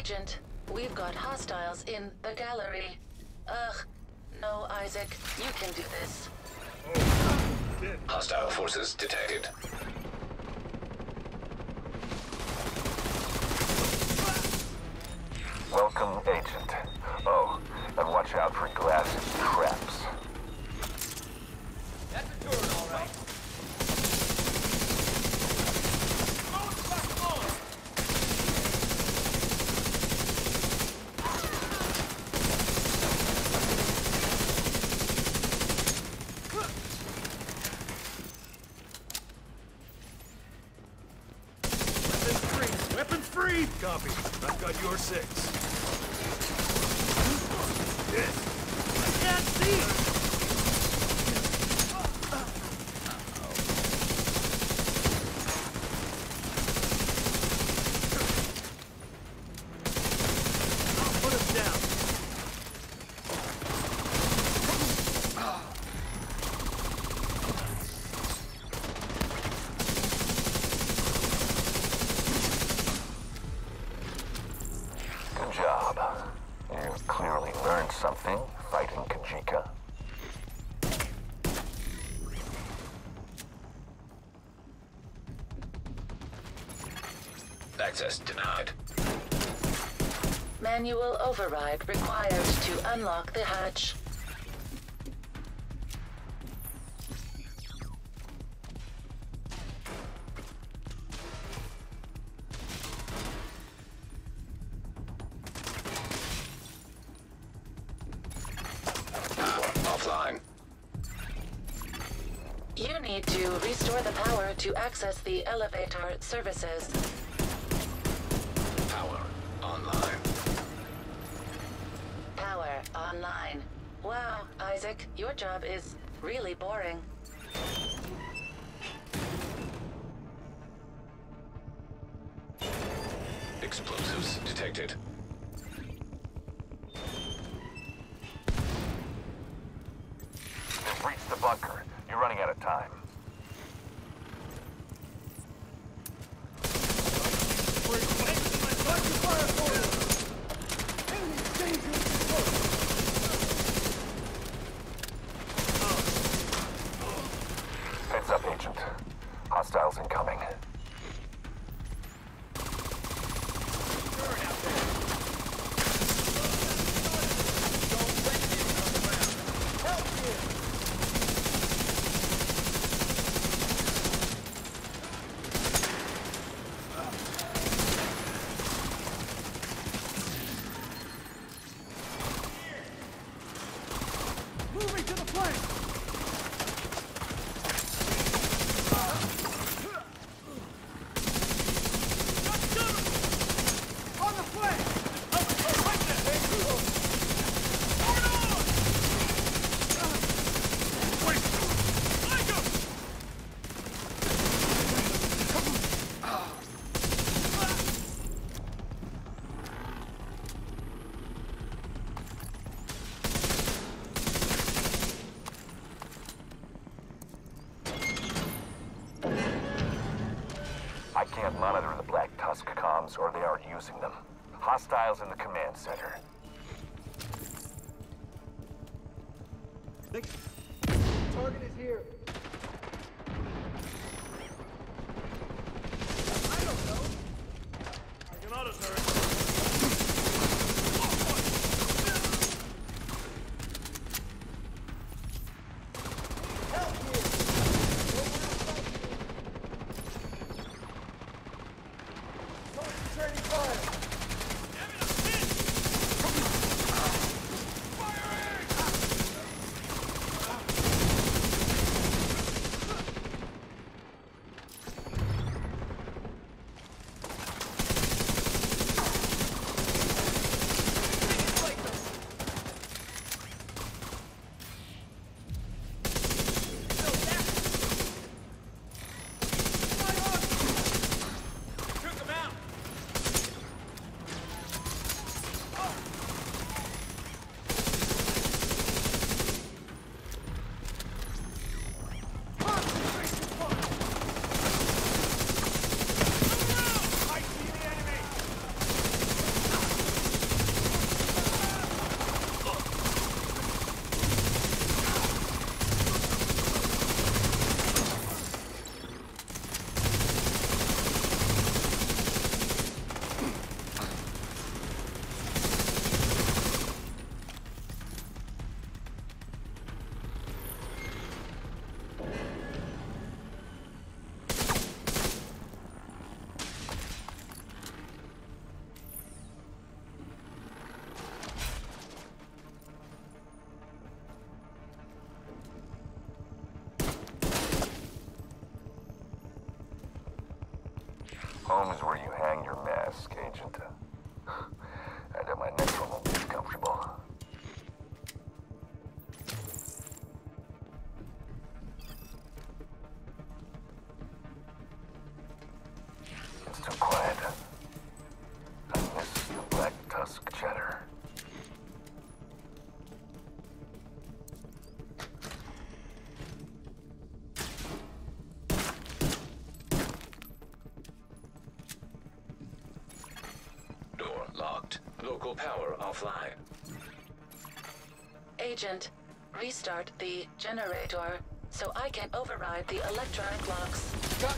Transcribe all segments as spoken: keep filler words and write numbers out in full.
Agent, we've got hostiles in the gallery. Ugh. No, Isaac, you can do this. Hostile forces detected. Welcome, Agent. Oh, and watch out for glass traps. That's a turret, all right. Weapons free! Copy. I've got your six. Yes. I can't see! I'll put him down. Good job. You've clearly learned something fighting Kajika. Access denied. Manual override required to unlock the hatch. Offline. You need to restore the power to access the elevator services. Power online. Power online. Wow, Isaac, your job is really boring. Explosives detected. They've reached the bunker. You're running out of time. Heads up, Agent. Hostiles incoming. Moving to the flank! On the flank! Right there! Forward on! Wait! Like him! I can't monitor the Black Tusk comms, or they aren't using them. Hostiles in the command center. Target is here. I don't know. I can auto turret. Help here! Concentrating fire! Home is where you hang your mask, Agent. I know my next one won't be as comfortable. It's too quiet. I miss the Black Tusk chatter. Door locked. Local power offline. Agent, restart the generator so I can override the electronic locks.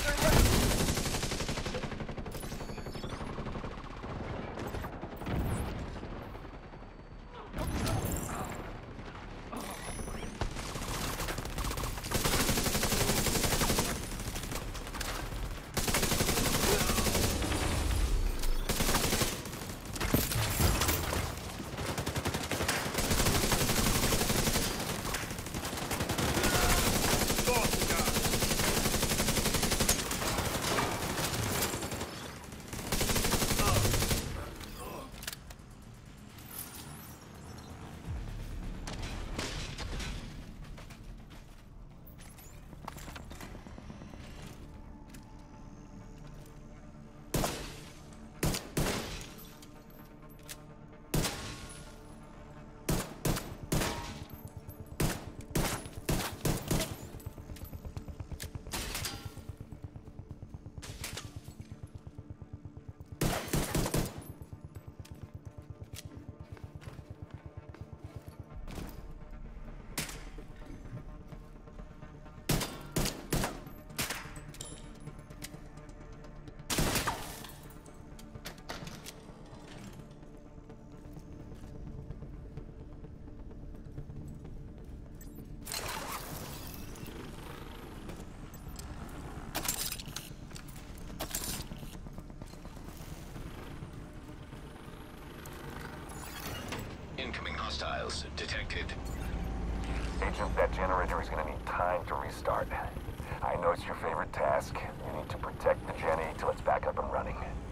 Incoming hostiles detected. Agent, that generator is gonna need time to restart. I know it's your favorite task. You need to protect the Jenny till it's back up and running.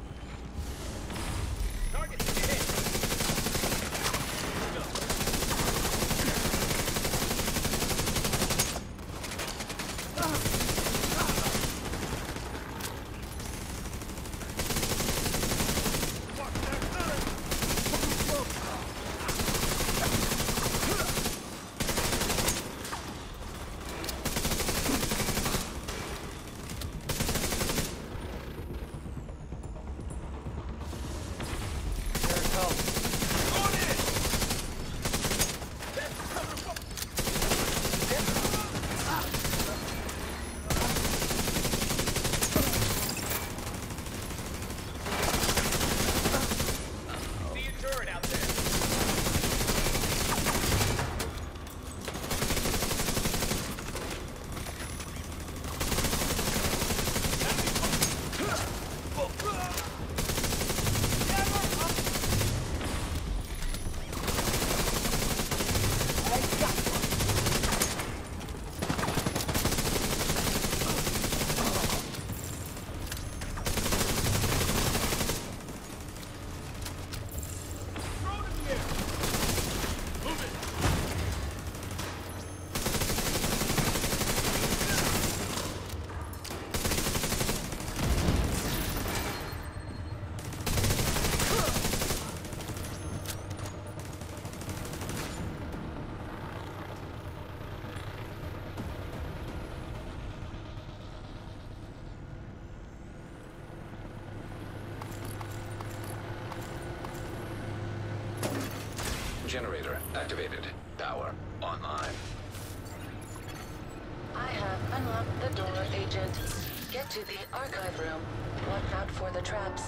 Target hit. Generator activated. Power online. I have unlocked the door, Agent. Get to the archive room. Watch out for the traps.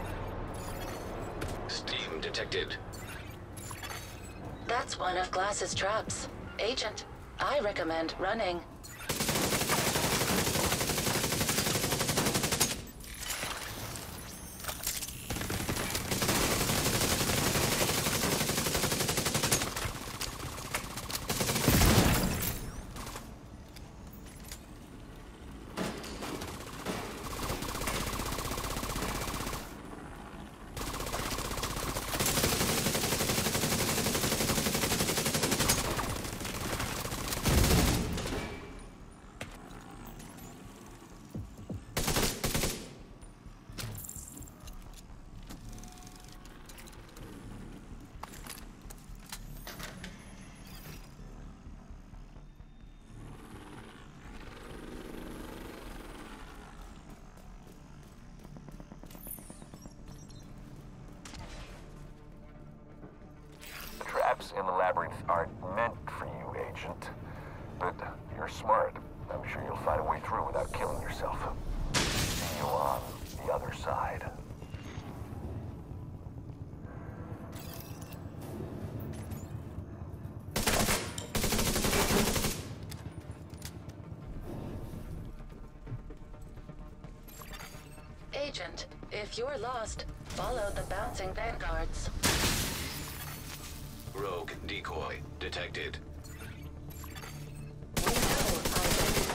Steam detected. That's one of Glass's traps. Agent, I recommend running. in the labyrinth aren't meant for you, Agent. But you're smart. I'm sure you'll find a way through without killing yourself. See you on the other side. Agent, if you're lost, follow the bouncing vanguards. Rogue decoy detected. We know, Isaac.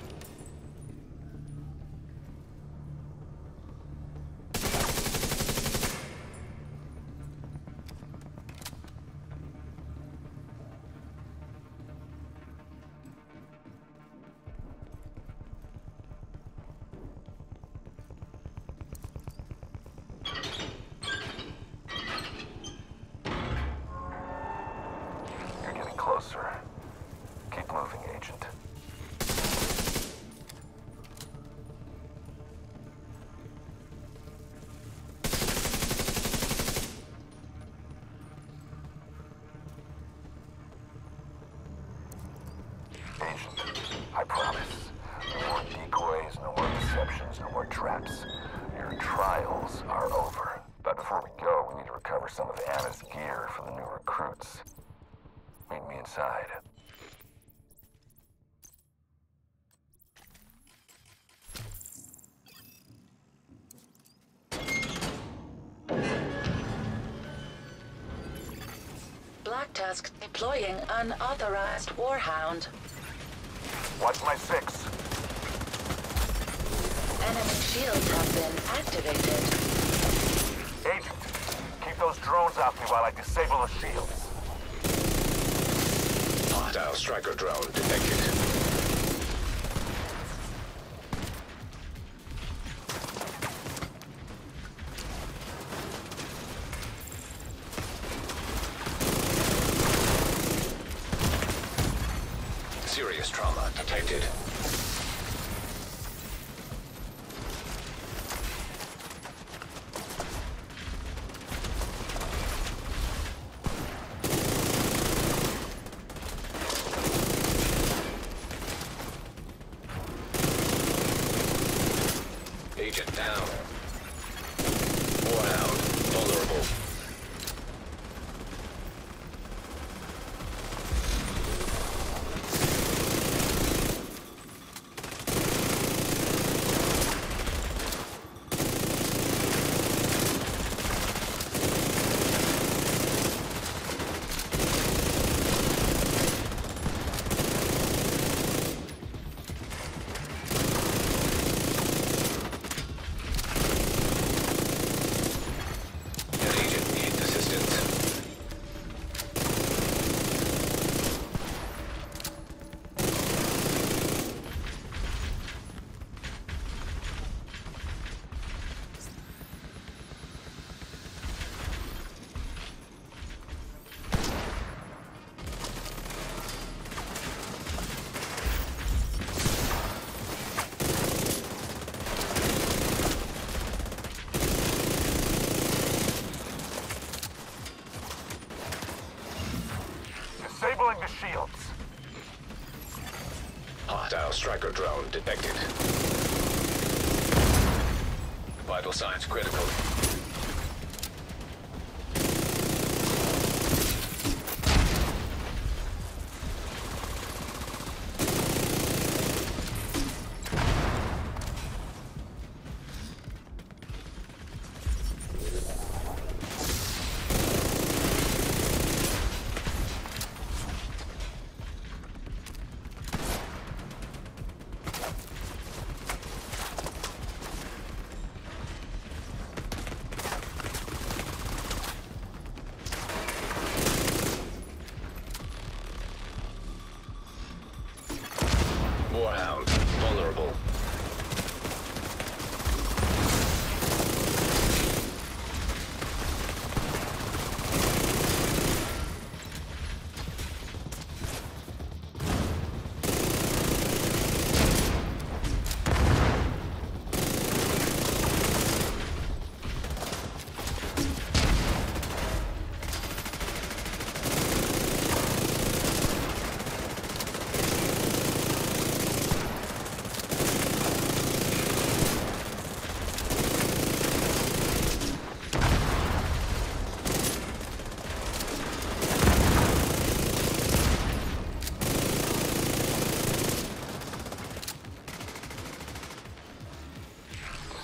You're getting closer. Keep moving, Agent. Agent, I promise. No more decoys, no more deceptions, no more traps. Your trials are over. But before we go, we need to recover some of Anna's gear for the new recruits. Meet me inside. Black Tusk deploying unauthorized Warhound. Watch my six. Enemy shields have been activated. Agent, keep those drones off me while I disable the shields. Hostile striker drone detected. Serious trauma detected. Agent down. Warhound vulnerable. Disabling the shields. Hostile striker drone detected. Vital signs critical.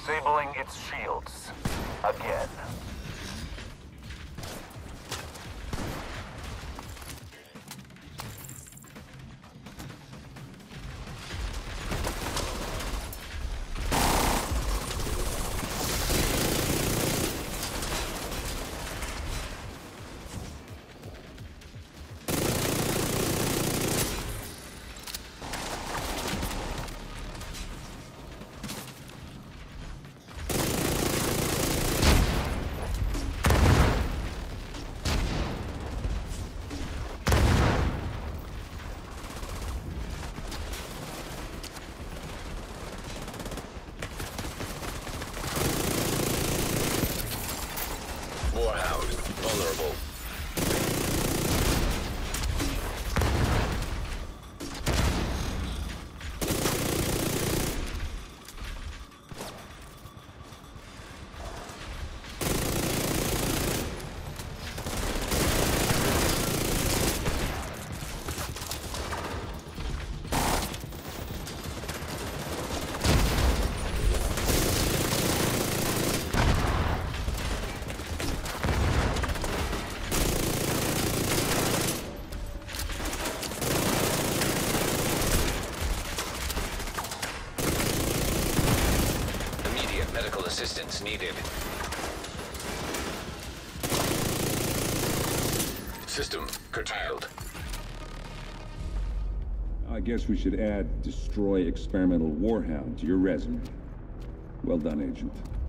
Disabling its shields. Again. Warhound, vulnerable. Medical assistance needed. System curtailed. I guess we should add destroy experimental warhound to your resume. Well done, Agent.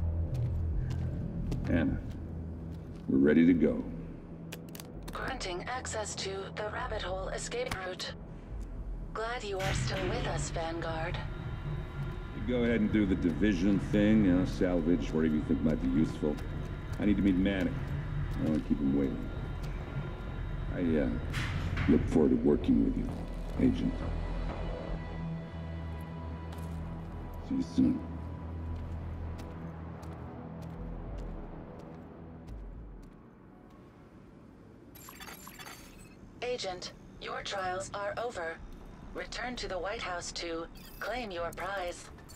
Anna, we're ready to go. Granting access to the rabbit hole escape route. Glad you are still with us, Vanguard. Go ahead and do the division thing, you know, salvage, whatever you think might be useful. I need to meet Manning. I don't want to keep him waiting. I, uh, look forward to working with you, Agent. See you soon. Agent, your trials are over. Return to the White House to claim your prize.